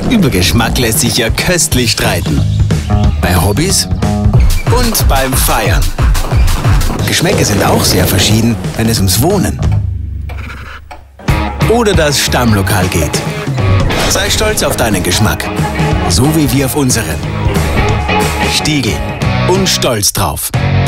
Über Geschmack lässt sich ja köstlich streiten. Bei Hobbys und beim Feiern. Geschmäcker sind auch sehr verschieden, wenn es ums Wohnen oder das Stammlokal geht. Sei stolz auf deinen Geschmack, so wie wir auf unseren. Stiegl und stolz drauf.